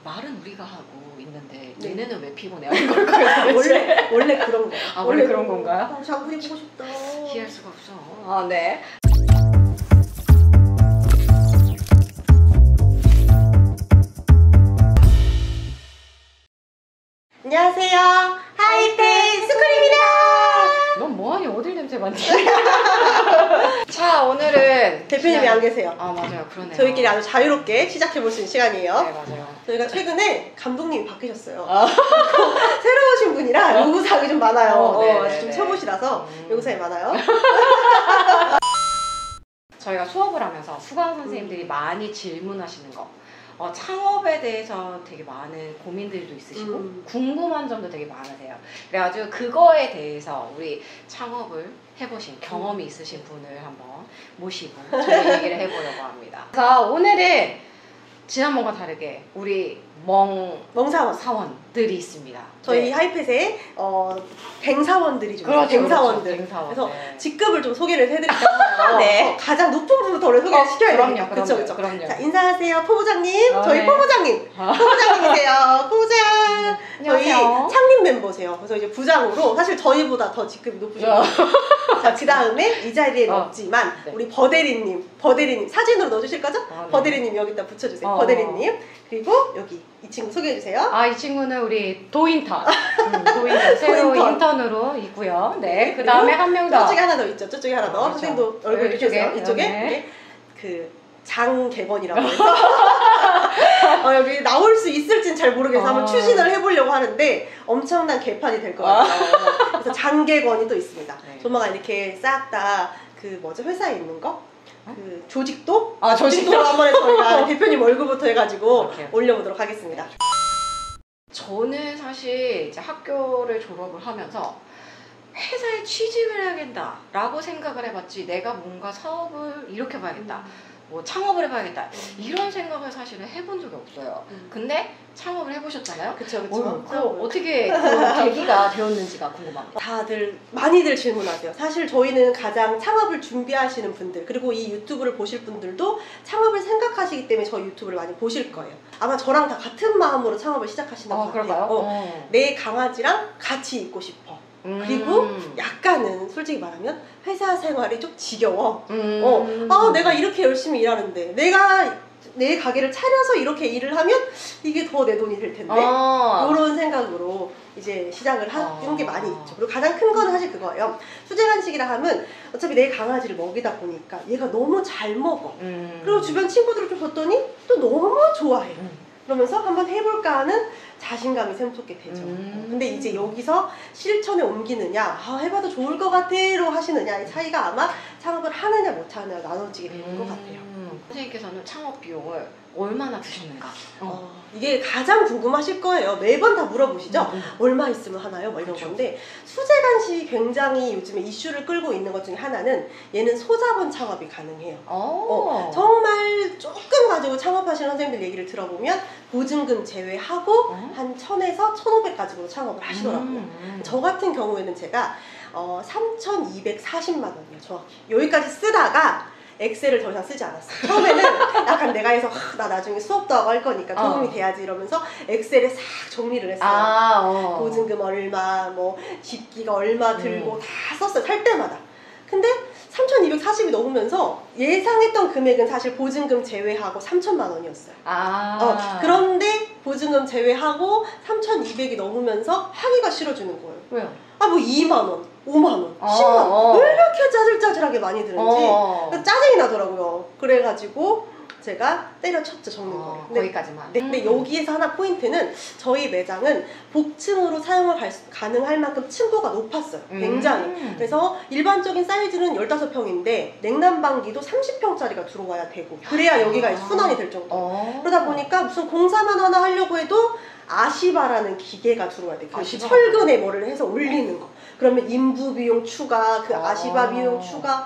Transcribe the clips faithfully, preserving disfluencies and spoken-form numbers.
말은 우리가 하고 있는데 네. 얘네는 왜 피곤해? 이걸 원래 원래 그런 거야. 아 원래 그런 건가요? 아, 장군이 보고 싶다. 이해할 수가 없어. 아 네. 안녕하세요. 하이페이 스쿨입니다. 넌 뭐하니? 어딜 냄새 맡니? 자 오늘은 대표님이 그냥... 안 계세요. 아 맞아요. 그러네요. 저희끼리 아주 자유롭게 시작해볼 수 있는 시간이에요. 네 맞아요. 저희가 최근에 감독님이 바뀌셨어요. 아. 새로 오신 분이라 요구사항이 좀 많아요. 어, 어, 좀 초보시라서 음. 요구사항이 많아요. 저희가 수업을 하면서 수강 선생님들이 음. 많이 질문하시는 거 어, 창업에 대해서 되게 많은 고민들도 있으시고 음. 궁금한 점도 되게 많으세요. 그래가지고 그거에 대해서 우리 창업을 해보신 경험이 있으신 분을 한번 모시고 저희 얘기를 해보려고 합니다. 그래서 오늘은 지난번과 다르게 우리 멍 멍사원 사원들이 있습니다. 저희 네. 하이펫에 어, 뱅사원들이 좀 그렇죠, 뱅사원들. 그렇죠. 뱅사원. 그래서 네. 직급을 좀 소개를 해드릴까요? 네. 어, 가장 높은 분부터 소개를 어, 시켜야 그럼요, 되니까. 그럼요, 그쵸, 그쵸. 그럼요. 자, 인사하세요, 포부장님. 어, 저희 네. 포부장님. 포부장님이세요. 포부장. 저희 안녕하세요. 창립 멤버세요. 그래서 이제 부장으로 사실 저희보다 더 직급이 높으셔요. 자, 그 다음에 이 자리에는 어. 없지만 네. 우리 버대리님, 버대리님 사진으로 넣어주실 거죠? 어, 네. 버대리님 여기다 붙여주세요. 어. 버대리님. 그리고 여기 이 친구 소개해주세요. 아, 이 친구는 우리 도인턴. 음, 도인턴. 새로 도인턴. 인턴으로 있고요. 네. 그 다음에 한 명 더. 저쪽에 하나 더 있죠. 저쪽에 하나 더. 그렇죠. 선생님도 얼굴 네, 이쪽에 이쪽에. 이쪽에 네. 이게 그 장개번이라고 해서 어, 여기 나올 수 있을진 잘 모르겠어서 어. 한번 추진을 해보려고 하는데 엄청난 개판이 될 것 같아요. 그래서 장개번이 또 있습니다. 네. 조만간 이렇게 싹 다 그 뭐죠 회사에 있는 거? 그 조직도? 아, 조직도? 한번에 저희가 대표님 얼굴부터 해가지고 오케이. 올려보도록 하겠습니다. 저는 사실 이제 학교를 졸업을 하면서 회사에 취직을 해야겠다 라고 생각을 해봤지 내가 뭔가 사업을 이렇게 봐야겠다 음. 뭐 창업을 해봐야겠다 이런 생각을 사실은 해본 적이 없어요. 음. 근데 창업을 해보셨잖아요. 그쵸 그쵸. 어, 그 어떻게 그 계기가 되었는지가 궁금합니다. 다들 많이들 질문하세요. 사실 저희는 가장 창업을 준비하시는 분들 그리고 이 유튜브를 보실 분들도 창업을 생각하시기 때문에 저희 유튜브를 많이 보실 거예요. 아마 저랑 다 같은 마음으로 창업을 시작하시는 것 어, 같아요. 그럴까요? 어, 어. 내 강아지랑 같이 있고 싶어. 음. 그리고 약간은 솔직히 말하면 회사 생활이 좀 지겨워. 음. 어, 아 내가 이렇게 열심히 일하는데 내가 내 가게를 차려서 이렇게 일을 하면 이게 더 내 돈이 될 텐데 어. 이런 생각으로 이제 시작을 하는 어. 게 많이 있죠. 그리고 가장 큰 거는 사실 그거예요. 수제간식이라 하면 어차피 내 강아지를 먹이다 보니까 얘가 너무 잘 먹어. 음. 그리고 주변 친구들을 좀 봤더니 또 너무 좋아해. 음. 그러면서 한번 해볼까 하는 자신감이 샘솟게 되죠. 음. 근데 이제 여기서 실천에 옮기느냐, 아, 해봐도 좋을 것 같아로 하시느냐, 이 차이가 아마 창업을 하느냐 못하느냐 나눠지게 되는 음. 것 같아요. 선생님께서는 창업 비용을 얼마나 드셨는가? 어. 어, 이게 가장 궁금하실 거예요. 매번 다 물어보시죠? 음, 음. 얼마 있으면 하나요? 뭐 이런 그쵸. 건데 수제간식이 굉장히 요즘에 이슈를 끌고 있는 것 중에 하나는 얘는 소자본 창업이 가능해요. 어, 정말 조금 가지고 창업하시는 선생님들 얘기를 들어보면 보증금 제외하고 어? 한 천에서 천오백 가지고 창업을 하시더라고요. 음, 음. 저 같은 경우에는 제가 어, 삼천이백사십만 원이요 정확히. 여기까지 쓰다가 엑셀을 더 이상 쓰지 않았어요. 처음에는 약간 내가 해서 하, 나 나중에 수업도 하고 할 거니까 도움이 어. 돼야지 이러면서 엑셀에 싹 정리를 했어요. 아, 어. 보증금 얼마, 뭐 집기가 얼마 들고 음. 다 썼어요. 살 때마다. 근데 삼천이백사십이 넘으면서 예상했던 금액은 사실 보증금 제외하고 삼천만 원이었어요. 아. 어, 그런데 보증금 제외하고 삼천이백이 넘으면서 하기가 싫어지는 거예요. 왜요? 아, 뭐 이만 원, 오만 원, 어, 십만 원. 어. 왜 이렇게 짜질짜질하게 많이 드는지 어. 짜증이 나더라고요. 그래가지고 제가 때려쳤죠, 적는 어, 거를. 근데 거기까지만. 네, 근데 여기에서 하나 포인트는 저희 매장은 복층으로 사용을 갈 수, 가능할 만큼 층고가 높았어요. 굉장히. 음. 그래서 일반적인 사이즈는 열다섯 평인데 냉난방기도 삼십 평짜리가 들어와야 되고 그래야 여기가 아. 순환이 될 정도. 어. 그러다 보니까 무슨 공사만 하나 하려고 해도 아시바라는 기계가 들어와야 돼. 그 아시바? 철근에 뭐를 해서 올리는 거. 그러면 인부 비용 추가, 그 어. 아시바 비용 추가.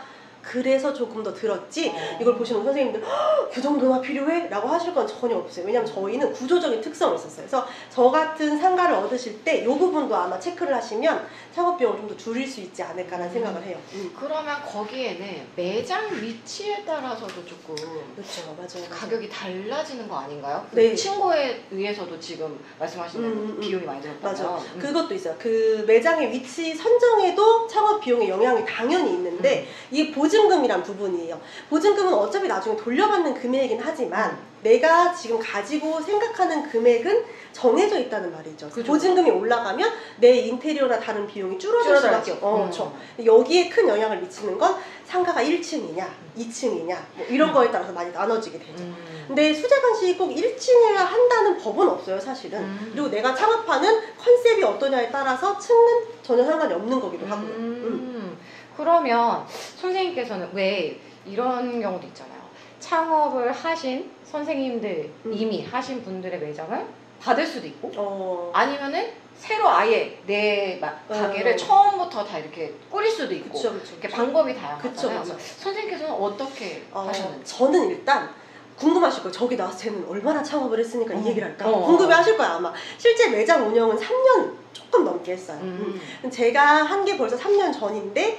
그래서 조금 더 들었지 어. 이걸 보시는 선생님들 그 정도나 필요해? 라고 하실 건 전혀 없어요. 왜냐면 저희는 구조적인 특성이 있었어요. 그래서 저 같은 상가를 얻으실 때 이 부분도 아마 체크를 하시면 창업비용을 좀 더 줄일 수 있지 않을까라는 음. 생각을 해요. 음. 그러면 거기에는 매장 위치에 따라서도 조금 그렇죠, 맞아요. 가격이 달라지는 거 아닌가요? 네. 층고에 의해서도 지금 말씀하시는 음, 음, 비용이 많이 들었다면 맞아. 음. 그것도 있어요. 그 매장의 위치 선정에도 창업 비용의 영향이 당연히 있는데 음. 이게 보증금이란 부분이에요. 보증금은 어차피 나중에 돌려받는 금액이긴 하지만 음. 내가 지금 가지고 생각하는 금액은 정해져 있다는 말이죠. 그렇죠. 보증금이 올라가면 내 인테리어나 다른 비용이 줄어들 수밖에 없고 어, 그렇죠. 여기에 큰 영향을 미치는 건 상가가 일 층이냐 이 층이냐 뭐 이런 음. 거에 따라서 많이 나눠지게 되죠. 음. 근데 수제간식이 꼭 일 층이어야 한다는 법은 없어요, 사실은. 음. 그리고 내가 창업하는 컨셉이 어떠냐에 따라서 층은 전혀 상관이 없는 거기도 하고요. 음. 음. 그러면 선생님께서는 왜 이런 경우도 있잖아요. 창업을 하신 선생님들 음. 이미 하신 분들의 매장을 받을 수도 있고 어. 아니면은 새로 아예 내 가게를 어. 처음부터 다 이렇게 꾸릴 수도 있고 그쵸, 그쵸, 이렇게 그쵸. 방법이 다양하잖아요. 그쵸, 그쵸. 선생님께서는 어떻게 어, 하셨는지? 저는 일단 궁금하실 거예요. 저기 나와서 쟤는 얼마나 창업을 했으니까 어. 이 얘기를 할까? 어. 궁금해 하실 거예요, 아마. 실제 매장 운영은 삼 년 조금 넘게 했어요. 음. 음. 제가 한 게 벌써 삼 년 전인데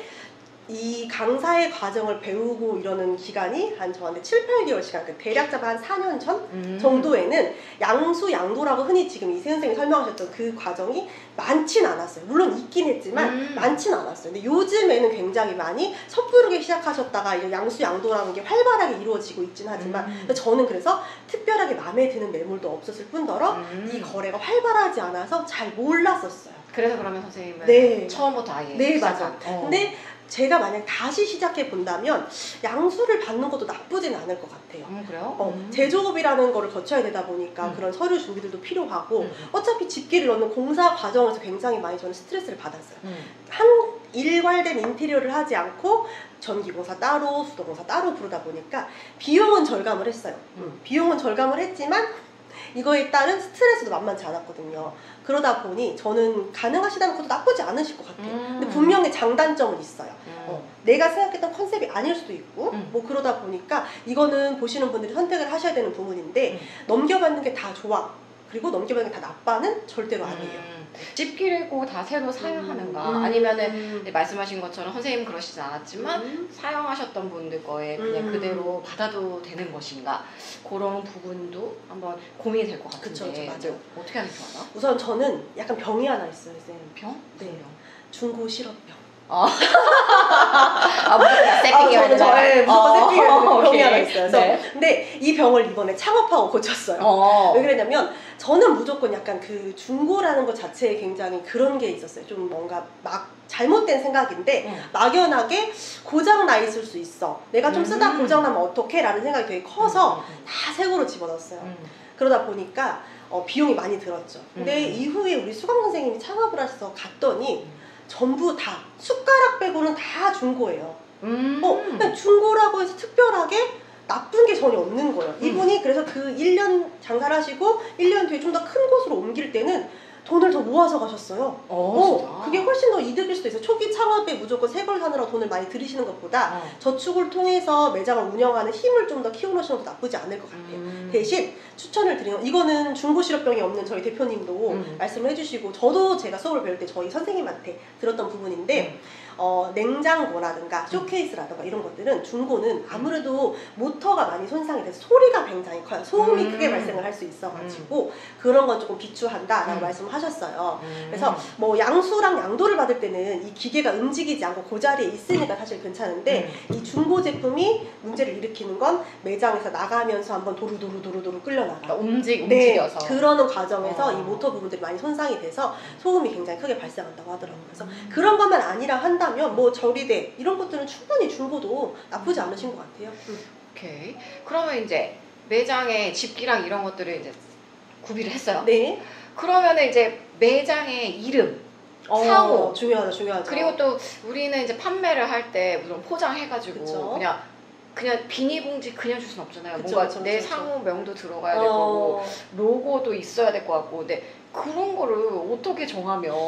이 강사의 과정을 배우고 이러는 기간이 한 저한테 칠, 팔 개월 시간, 그 대략 잡아 한 사 년 전 음. 정도에는 양수, 양도라고 흔히 지금 이세 선생님이 설명하셨던 그 과정이 많진 않았어요. 물론 있긴 했지만 음. 많진 않았어요. 근데 요즘에는 굉장히 많이 섣부르게 시작하셨다가 이제 양수, 양도라는 게 활발하게 이루어지고 있긴 하지만 음. 저는 그래서 특별하게 마음에 드는 매물도 없었을 뿐더러 음. 이 거래가 활발하지 않아서 잘 몰랐었어요. 그래서 그러면 선생님은 네. 처음부터 아예 네, 맞아요. 어. 근데 제가 만약 다시 시작해 본다면 양수를 받는 것도 나쁘진 않을 것 같아요. 음, 그래요? 어, 음. 제조업이라는 거를 거쳐야 되다 보니까 음. 그런 서류 준비들도 필요하고 음. 어차피 집기를 넣는 공사 과정에서 굉장히 많이 저는 스트레스를 받았어요. 음. 한 일괄된 인테리어를 하지 않고 전기공사 따로 수도공사 따로 부르다 보니까 비용은 절감을 했어요. 음. 비용은 절감을 했지만 이거에 따른 스트레스도 만만치 않았거든요. 그러다 보니 저는 가능하시다면 그것도 나쁘지 않으실 것 같아요. 음. 근데 분명히 장단점은 있어요. 음. 어, 내가 생각했던 컨셉이 아닐 수도 있고 음. 뭐 그러다 보니까 이거는 보시는 분들이 선택을 하셔야 되는 부분인데 음. 넘겨받는 게 다 좋아 그리고 넘겨받는 게 다 나빠는 절대로 아니에요. 음. 집기를 다 새로 사용하는가 음. 아니면은 말씀하신 것처럼 선생님 그러시지 않았지만 음. 사용하셨던 분들 거에 그냥 음. 그대로 받아도 되는 것인가 그런 부분도 한번 고민이 될 것 같은데 그쵸, 그쵸, 맞아요. 어떻게 하는 게 좋아요? 우선 저는 약간 병이 하나 있어요. 쌤. 병? 네. 병? 중고 실업병. 아, 아 무조건 세팅이어야 아, 저는 네, 무조건 세팅이어야 되는 병이 하나 있어요. 그래서 네. 근데 이 병을 이번에 창업하고 고쳤어요. 어. 왜 그랬냐면 저는 무조건 약간 그 중고라는 것 자체에 굉장히 그런 게 있었어요. 좀 뭔가 막 잘못된 생각인데 음. 막연하게 고장 나 있을 수 있어. 내가 좀 쓰다 음. 고장 나면 어떡해? 라는 생각이 되게 커서 음, 음, 음. 다 새거로 집어넣었어요. 음. 그러다 보니까 어, 비용이 많이 들었죠. 근데 음. 이후에 우리 수강 선생님이 창업을 하셔서 갔더니 음. 전부 다 숟가락 빼고는 다 중고예요. 음. 어, 그냥 중고라고 해서 특별하게 나쁜 게 전혀 없는 거예요. 음. 이분이 그래서 그 일 년 장사를 하시고 일 년 뒤에 좀 더 큰 곳으로 옮길 때는 돈을 더 모아서 가셨어요. 어, 어 그게 훨씬 더 이득일 수도 있어요. 초기 창업에 무조건 새 걸 사느라 돈을 많이 들이시는 것보다 어. 저축을 통해서 매장을 운영하는 힘을 좀 더 키워놓으시는 것도 나쁘지 않을 것 같아요. 음. 대신 추천을 드리는 이거는 중고 실업병이 없는 저희 대표님도 음. 말씀을 해주시고 저도 제가 수업을 배울 때 저희 선생님한테 들었던 부분인데 음. 어, 냉장고라든가 쇼케이스라든가 이런 것들은 중고는 아무래도 모터가 많이 손상이 돼서 소리가 굉장히 커요. 소음이 음. 크게 발생을 할 수 있어가지고 음. 그런 건 조금 비추한다라고 음. 말씀을 하셨어요. 음. 그래서 뭐 양수랑 양도를 받을 때는 이 기계가 움직이지 않고 그 자리에 있으니까 사실 괜찮은데 음. 이 중고 제품이 문제를 일으키는 건 매장에서 나가면서 한번 도루도루도루도루 끌려나가. 그러니까 움직, 네, 움직여서. 그러는 과정에서 어. 이 모터 부분들이 많이 손상이 돼서 소음이 굉장히 크게 발생한다고 하더라고요. 그래서 음. 그런 것만 아니라 한다면 뭐 저리대 이런 것들은 충분히 중고도 나쁘지 않으신 것 같아요. 음. 오케이. 그러면 이제 매장에 집기랑 이런 것들을 이제 구비를 했어요. 네. 그러면은 이제 매장의 이름, 어, 상호 중요하죠, 중요하죠. 그리고 또 우리는 이제 판매를 할 때 물론 포장해가지고 그쵸? 그냥 그냥 비닐봉지 그냥 줄 순 없잖아요. 그쵸, 뭔가 그쵸, 내 그쵸. 상호명도 들어가야 될 어... 거고 로고도 있어야 될 것 같고 근데 그런 거를 어떻게 정하며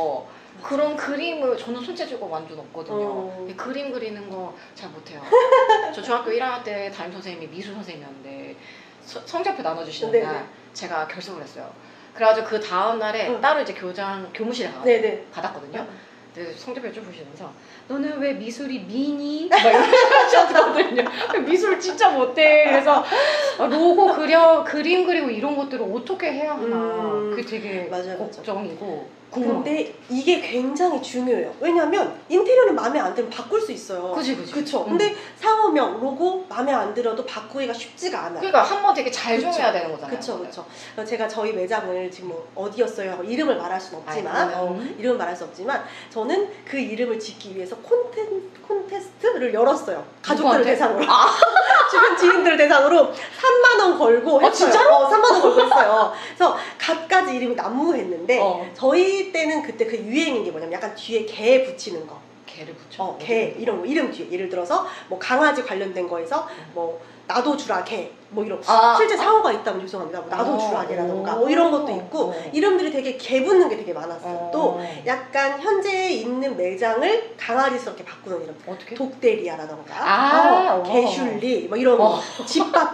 그런 그림을 저는 손재주가 완전 없거든요. 어. 그림 그리는 거 잘 못해요. 저 중학교 일 학년 때 담임 선생님이 미술 선생님이었는데 서, 성적표 나눠주시는 네네. 날 제가 결석을 했어요. 그래가지고 그 다음 날에 응. 따로 이제 교장 교무실에 가서 네네. 받았거든요. 응. 근데 성적표 쭉 보시면서 너는 왜 미술이 미니? 막 이러셨거든요. 미술 진짜 못해. 그래서 로고 그려 그림 그리고 이런 것들을 어떻게 해야 하나. 음. 그게 되게 맞아요, 걱정이고 궁금해요. 근데 이게 굉장히 중요해요. 왜냐면 인테리어는 마음에 안 들면 바꿀 수 있어요. 그치 그치. 그쵸. 응. 근데 상호명, 로고 마음에 안 들어도 바꾸기가 쉽지가 않아요. 그러니까 한번 되게 잘 그쵸. 정해야 되는 거잖아요. 그쵸, 그쵸. 제가 저희 매장을 지금 뭐 어디였어요 하고 이름을 말할 수는 없지만, 아, 어, 음. 이름을 말할 수 없지만, 저는 그 이름을 짓기 위해서 콘텐, 콘테스트를 열었어요. 가족들을 누구한테? 대상으로. 아. 주변 지인들을 대상으로 삼만 원 걸고 아, 했어요. 진짜로? 어, 삼만 원 걸고 했어요. 그래서 갖가지 이름이 난무했는데, 어. 저희 때는 그때 그 유행인 게 뭐냐면 약간 뒤에 개 붙이는 거. 개를 붙여. 어, 개 이런 거 이름 뒤에 예를 들어서 뭐 강아지 관련된 거에서 뭐 나도 주라 개 뭐 이런 아, 실제 아. 상호가 있다면 죄송합니다. 뭐 나도 어, 주라 개라던가 어, 뭐 이런 것도 있고 어. 이름들이 되게 개 붙는 게 되게 많았어요. 어. 또 약간 현재 있는 매장을 강아지스럽게 바꾸는 이름 어떻게? 독대리아라던가 아, 어, 어. 개슐리 뭐 이런 거 어. 집밥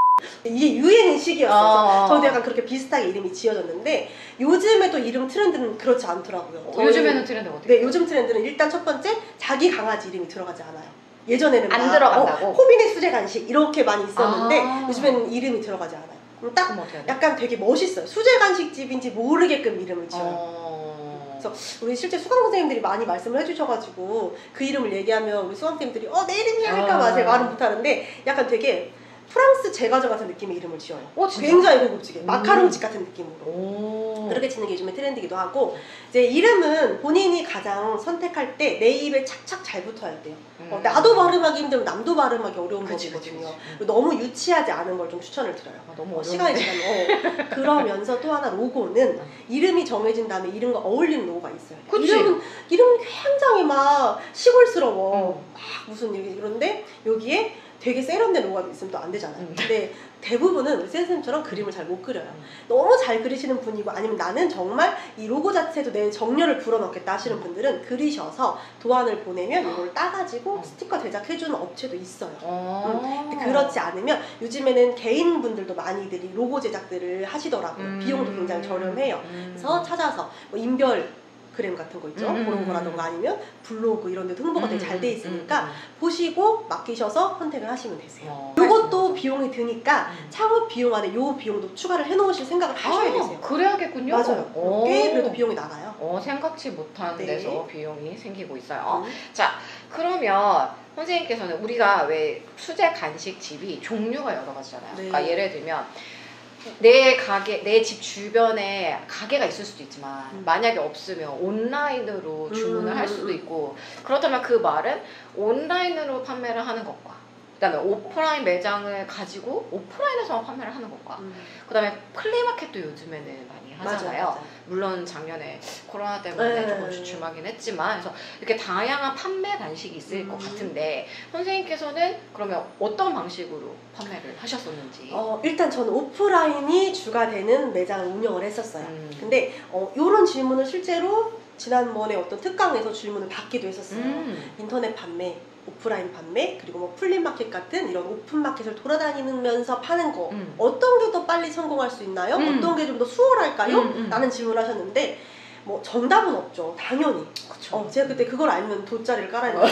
이게 유행인 시기였어요. 어. 저도 약간 그렇게 비슷하게 이름이 지어졌는데 요즘에 또 이름 트렌드는 그렇지 않더라고요. 어, 저희- 요즘에는 트렌드 어떻게? 네, 요즘 트렌드는 일단 첫 번째 자기 강아지 이름이 들어가지 않아요. 예전에는 안 막, 들어간다고? 어, 호빈의 수제 간식 이렇게 많이 있었는데 아. 요즘에는 이름이 들어가지 않아요. 그럼 딱 그럼 어떻게 해야 돼? 약간 되게 멋있어요. 수제 간식 집인지 모르게끔 이름을 지어요. 어. 그래서 우리 실제 수강 선생님들이 많이 말씀을 해주셔가지고 그 이름을 얘기하면 우리 수강 선생님들이 어 내 이름이야 할까봐 아. 제가 말은 못하는데 약간 되게 프랑스 제과점 같은 느낌의 이름을 지어요. 어, 진짜? 굉장히 고급지게 음. 마카롱집 같은 느낌으로. 오. 그렇게 짓는 게 요즘에 트렌드기도 하고 이제 이름은 본인이 가장 선택할 때 내 입에 착착 잘 붙어야 돼요. 음. 어, 나도 발음하기 힘들면 남도 발음하기 어려운 그치, 거거든요. 그치, 그치. 너무 유치하지 않은 걸 좀 추천을 드려요. 아, 너무 어, 어려운데. 시간이 지나면 어. 그러면서 또 하나 로고는 이름이 정해진 다음에 이름과 어울리는 로고가 있어요. 그치. 이름은 이름은 굉장히 막 시골스러워. 음. 막 무슨 일이 그런데 여기에 되게 세련된 로고가 있으면 또 안 되잖아요. 음. 근데 대부분은 우리 선생님처럼 그림을 잘 못 그려요. 음. 너무 잘 그리시는 분이고 아니면 나는 정말 이 로고 자체도 내 정열을 불어넣겠다 하시는 분들은 그리셔서 도안을 보내면 이걸 따가지고 음. 스티커 제작해주는 업체도 있어요. 어. 근데 그렇지 않으면 요즘에는 개인분들도 많이들이 로고 제작들을 하시더라고요. 음. 비용도 굉장히 저렴해요. 음. 그래서 찾아서 뭐 인별 그램 같은 거 있죠. 음. 그런 거라던가 아니면 블로그 이런 데도 홍보가 되게 잘 돼 있으니까 음. 보시고 맡기셔서 선택을 하시면 되세요. 어. 이것도 비용이 드니까 음. 창업 비용 안에 요 비용도 추가를 해놓으실 생각을 하셔야 아, 되세요. 그래야겠군요. 맞아요. 오. 꽤 그래도 비용이 나가요. 어, 생각지 못한 네. 데서 비용이 생기고 있어요. 음. 자, 그러면 선생님께서는 우리가 왜 수제 간식집이 종류가 여러 가지잖아요. 네. 그러니까 예를 들면 내 가게, 내 집 주변에 가게가 있을 수도 있지만 음. 만약에 없으면 온라인으로 주문을 음, 할 수도 음. 있고 그렇다면 그 말은 온라인으로 판매를 하는 것과 그다음에 오프라인 매장을 가지고 오프라인에서만 판매를 하는 것과 음. 그다음에 플리마켓도 요즘에는 많이 하잖아요. 맞아, 맞아. 물론 작년에 코로나 때문에 네. 조금 주춤하긴 했지만 그래서 이렇게 다양한 판매 방식이 있을 음. 것 같은데 선생님께서는 그러면 어떤 방식으로 판매를 하셨었는지. 어, 일단 저는 오프라인이 주가 되는 매장을 운영을 했었어요. 음. 근데 어, 이런 질문을 실제로 지난번에 어떤 특강에서 질문을 받기도 했었어요. 음. 인터넷 판매, 오프라인 판매, 그리고 뭐 플리마켓 같은 이런 오픈마켓을 돌아다니면서 파는 거 음. 어떤 게 더 빨리 성공할 수 있나요? 음. 어떤 게 좀 더 수월할까요? 음, 음. 라는 질문을 하셨는데 뭐 정답은 없죠. 당연히. 그쵸. 어, 제가 그때 그걸 알면 돗자리를 깔아야 됐어요.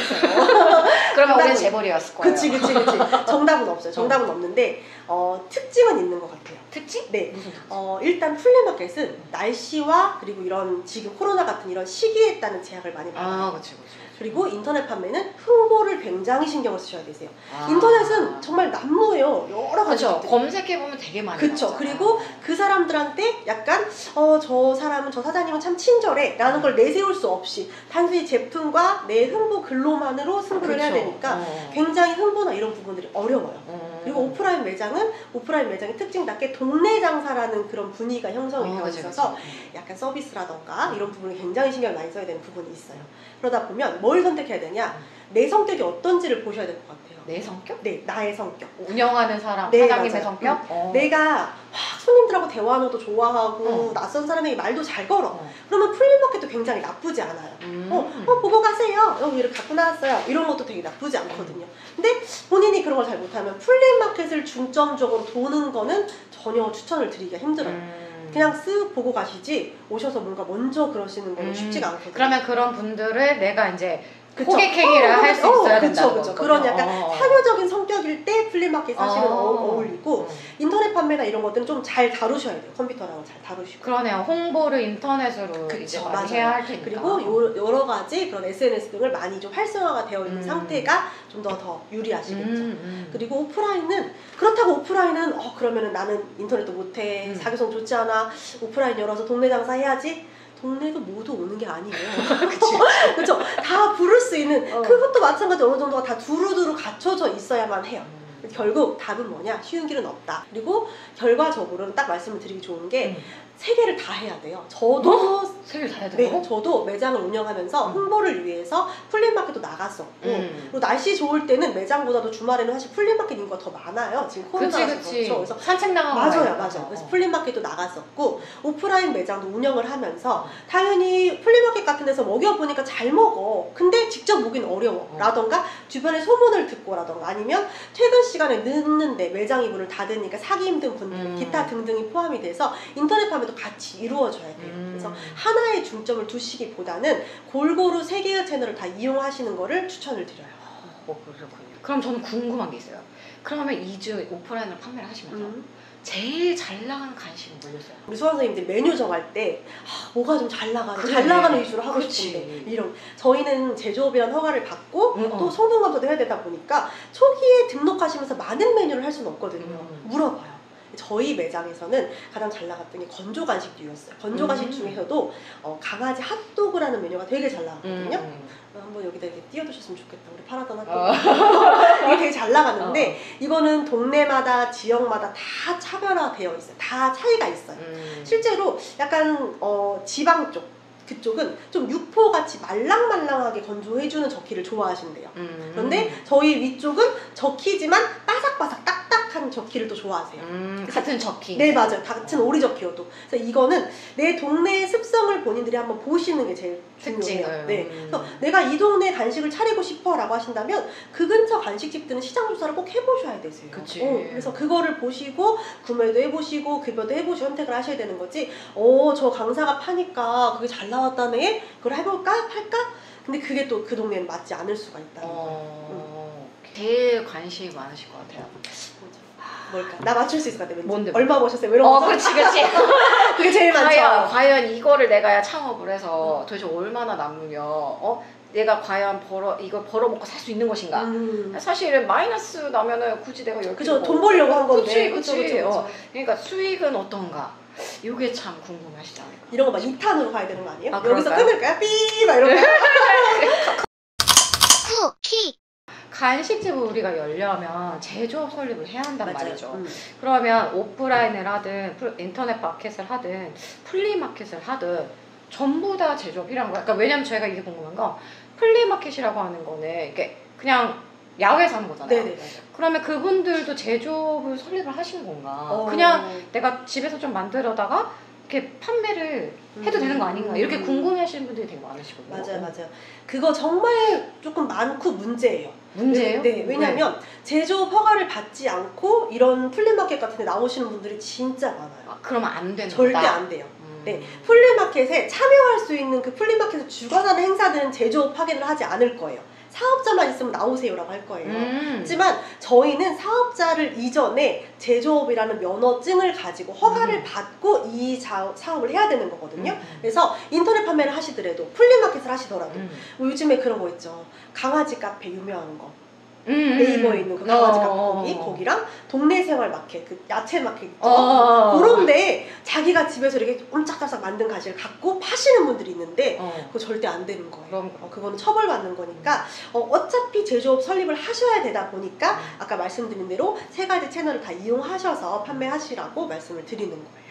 그러면 우리는 정답은- 재벌이었을 거예요. 그치 그치 그치. 정답은 없어요. 정답은 없는데 어, 특징은 있는 것 같아요. 특징? 네. 무슨 특징? 어, 일단 플리마켓은 날씨와 그리고 이런 지금 코로나 같은 이런 시기에 따른 제약을 많이 받아요. 아, 그치, 그치. 그치. 그리고 인터넷 판매는 홍보를 굉장히 신경을 쓰셔야 되세요. 아. 인터넷은 정말 난무해요. 여러 가지. 그쵸. 것들이. 검색해보면 되게 많이 그쵸. 나오잖아요. 그리고 그 사람들한테 약간 어, 저 사람은 저 사장님은 참 친절해 라는 걸 내세울 수 없이 단순히 제품과 내 홍보 글로만으로 승부를 해야 그쵸. 되니까 어. 굉장히 홍보나 이런 부분들이 어려워요. 음. 그리고 오프라인 매장은 오프라인 매장의 특징답게 동네 장사라는 그런 분위기가 형성이 어, 되어 그치, 있어서 그치. 약간 서비스라던가 이런 부분에 굉장히 신경을 많이 써야 되는 부분이 있어요. 그러다 보면 뭘 선택해야 되냐? 내 성격이 어떤지를 보셔야 될 것 같아요. 내 성격? 네, 나의 성격. 운영하는 사람, 네, 사장님의 맞아요. 성격? 어. 내가 막 손님들하고 대화하는 것도 좋아하고 어. 낯선 사람에게 말도 잘 걸어. 어. 그러면 플리마켓도 굉장히 나쁘지 않아요. 음. 어, 어, 보고 가세요. 여기 이렇게 갖고 나왔어요. 이런 것도 되게 나쁘지 않거든요. 근데 본인이 그런 걸 잘 못하면 플리마켓을 중점적으로 도는 거는 전혀 추천을 드리기가 힘들어요. 음. 그냥 쓱 보고 가시지 오셔서 뭔가 먼저 그러시는 거는 음. 쉽지가 않거든요. 그러면 그런 분들을 내가 이제 그쵸? 호객행위를 어, 할 수 어, 있어야 그쵸, 된다는 그쵸. 거군요. 그런 약간 어. 사교적인 성격일 때 플리마켓 사실은 어. 어, 어울리고 어. 인터넷 판매나 이런 것들은 좀 잘 다루셔야 돼요. 컴퓨터랑 잘 다루시고. 그러네요. 홍보를 인터넷으로 그쵸, 이제 맞아요. 많이 해야 할 테니까. 그리고 요, 여러 가지 그런 에스엔에스 등을 많이 좀 활성화가 되어 있는 음. 상태가 좀 더 더 유리하시겠죠. 음, 음. 그리고 오프라인은 그렇다고 오프라인은 어 그러면은 나는 인터넷도 못해 음. 사교성 좋지 않아 오프라인 열어서 동네 장사 해야지. 동네도 모두 오는 게 아니에요. 그치. 그렇죠. 다 부를 수 있는 어. 그것도 마찬가지 어느 정도가 다 두루두루 갖춰져 있어야만 해요. 음. 결국 답은 뭐냐? 쉬운 길은 없다. 그리고 결과적으로는 딱 말씀을 드리기 좋은 게 음. 세 개를 다 해야 돼요. 저도 세 개를 다 해야 네, 되고? 저도 매장을 운영하면서 음. 홍보를 위해서 플리마켓도 나갔었고 음. 그리고 날씨 좋을 때는 매장보다도 주말에는 사실 플리마켓 인구가 더 많아요. 지금 코로나라서 그치 그치. 그렇죠. 그래서 산책 나가고 맞아요, 가야 맞아요. 되잖아. 그래서 어. 플리마켓도 나갔었고 오프라인 매장도 운영을 하면서 당연히 플리마켓 같은 데서 먹여보니까 잘 먹어. 근데 직접 먹기는 어려워. 어. 라던가 주변에 소문을 듣고라던가 아니면 퇴근 시간에 늦는데 매장이 문을 닫으니까 사기 힘든 분들 음. 기타 등등이 포함이 돼서 인터넷 판매도 같이 이루어져야 돼요. 음. 그래서 하나에 중점을 두시기보다는 골고루 세 개의 채널을 다 이용하시는 거를 추천을 드려요. 어, 그렇군요. 그럼 저는 궁금한 게 있어요. 그러면 이 주 오프라인으로 판매를 하시면서 음. 제일 잘 나가는 간식은 뭐였어요? 우리 수강 선생님들 메뉴 정할 때 아, 뭐가 좀 잘 나가는 그래. 잘 나가는 위주로 하고 그치. 싶은데 이런 저희는 제조업이란 허가를 받고 응, 또 어. 성분 검사도 해야 되다 보니까 초기에 등록하시면서 많은 메뉴를 할 수는 없거든요. 음. 물어봐요. 저희 매장에서는 가장 잘 나갔던 게 건조 간식류였어요. 건조 간식 음. 중에서도 어, 강아지 핫도그라는 메뉴가 되게 잘 나갔거든요. 음. 어, 한번 여기다 이렇게 띄워두셨으면 좋겠다. 우리 팔았던 핫도그. 어. 이게 되게 잘 나갔는데 이거는 동네마다 지역마다 다 차별화되어 있어요. 다 차이가 있어요. 음. 실제로 약간 어, 지방 쪽 그쪽은 좀 육포같이 말랑말랑하게 건조해주는 저키를 좋아하신대요. 음. 그런데 저희 위쪽은 저키지만 바삭바삭 딱딱한 저키를 또 좋아하세요. 음, 같은 저키. 네, 맞아요. 같은 오리 저키여도. 그래서 이거는 내 동네의 습성을 본인들이 한번 보시는 게 제일 중요해요. 특징을. 네. 음. 그래서 내가 이 동네 간식을 차리고 싶어 라고 하신다면 그 근처 간식집들은 시장 조사를 꼭 해보셔야 되세요. 그치. 어, 그래서 그거를 보시고 구매도 해보시고 급여도 해보시고 선택을 하셔야 되는 거지. 어, 저 강사가 파니까 그게 잘 나왔다네? 그걸 해볼까? 팔까? 근데 그게 또 그 동네는 맞지 않을 수가 있다는 거예요. 어, 제일 관심이 많으실 것 같아요. 뭘까? 나 맞출 수 있을 것 같아. 왠지. 뭔데? 얼마 버셨어요? 뭐 이런 어, 거. 그렇지, 그렇지. 그게 제일 많죠. 과연, 과연 이거를 내가 창업을 해서 도대체 얼마나 남으며, 어? 내가 과연 벌어, 이걸 벌어먹고 살 수 있는 것인가? 음. 사실은 마이너스 나면은 굳이 내가 이렇게. 그죠. 돈 벌려고 한 건데. 그치, 그쵸, 그치. 그쵸, 그쵸. 어, 그러니까 수익은 어떤가? 이게 참 궁금하시지 않을까? 이런 거 막 이 탄으로 가야 되는 거 아니에요? 아, 여기서 그럴까요? 끊을까요? 삐! 막 이런 거. 쿠키 간식집을 우리가 열려면 제조업 설립을 해야 한단 맞아요. 말이죠. 음. 그러면 오프라인을 하든 풀- 인터넷 마켓을 하든 플리마켓을 하든 전부 다 제조업 필요한 거야. 그러니까 왜냐면 저희가 이게 궁금한 건 플리마켓이라고 하는 거는 이게 그냥 야외에서 하는 거잖아요. 네네. 그러면 그분들도 제조업을 설립을 하신 건가? 어. 그냥 내가 집에서 좀 만들어다가 이렇게 판매를 해도 음. 되는 거 아닌가? 이렇게 궁금해하시는 분들이 되게 많으시거든요. 맞아요, 맞아요. 그거 정말 조금 많고 문제예요. 문제예요? 네, 네. 왜냐면 제조업 허가를 받지 않고 이런 플리마켓 같은 데 나오시는 분들이 진짜 많아요. 아, 그러면 안 되는 절대 거다. 안 돼요. 음. 네, 플리마켓에 참여할 수 있는 그 플리마켓을 주관하는 행사들은 제조업 확인을 하지 않을 거예요. 사업자만 있으면 나오세요라고 할 거예요. 음. 하지만 저희는 사업자를 이전에 제조업이라는 면허증을 가지고 허가를 음. 받고 이 자, 사업을 해야 되는 거거든요. 음. 그래서 인터넷 판매를 하시더라도 플리마켓을 하시더라도 음. 뭐 요즘에 그런 거 있죠. 강아지 카페 유명한 거. 음. 네이버에 있는 그 강아지 카페 어. 거기 거기랑 동네 생활 마켓 그 야채 마켓 있죠. 어. 그런데 자기가 집에서 이렇게 옴짝달싹 만든 가지를 갖고 파시는 분들이 있는데 어. 그거 절대 안 되는 거예요. 그럼 어, 그거는 처벌받는 거니까 어, 어차피 제조업 설립을 하셔야 되다 보니까 아까 말씀드린 대로 세 가지 채널을 다 이용하셔서 판매하시라고 말씀을 드리는 거예요.